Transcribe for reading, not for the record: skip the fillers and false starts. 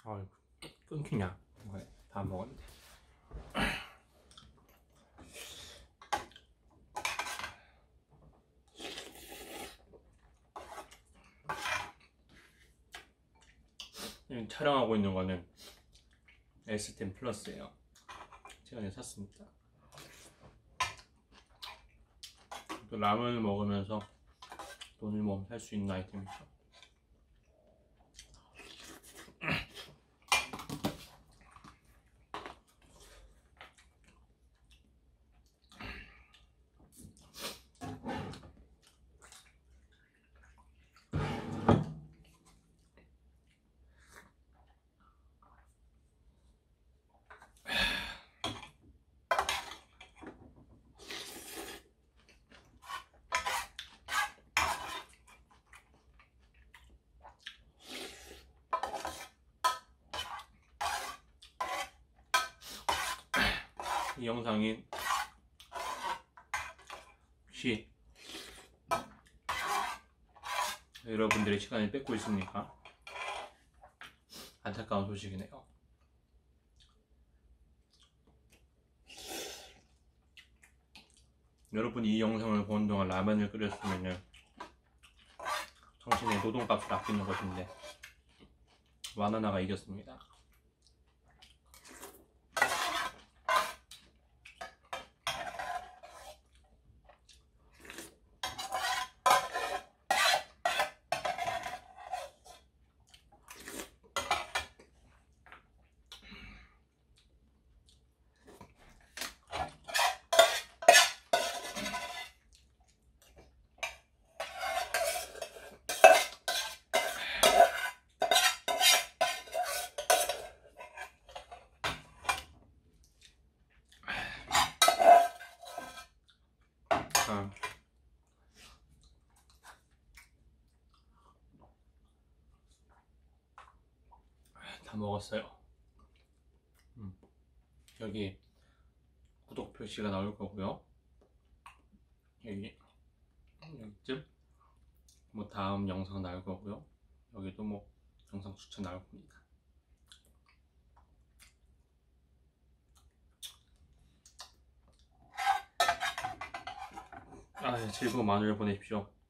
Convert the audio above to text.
아이고, 끊기냐. 그래, 다 먹었는데. 촬영하고 있는 거는 S10 플러스예요. 최근에 샀습니다. 또 라면을 먹으면서 돈을 모으면 살 수 있는 아이템이죠. 이 영상이 혹시 여러분들의 시간을 뺏고 있습니까? 안타까운 소식이네요. 여러분이 이 영상을 보는 동안 라면을 끓였으면 당신의 노동값을 아끼는 것인데 와나나가 이겼습니다. 다 먹었어요. 여기 구독 표시가 나올 거고요. 여기쯤 뭐 다음 영상 나올 거고요. 여기도 뭐 영상 추천 나올 겁니다. 즐거운 만우절 보내십시오.